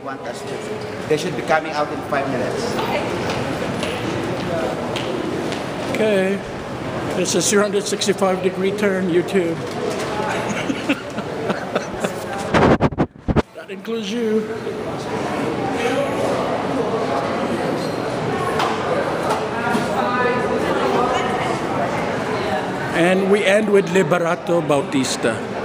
want us to. They should be coming out in 5 minutes. Okay. This is 365-degree turn, YouTube. That includes you. And we end with Liberato Bautista.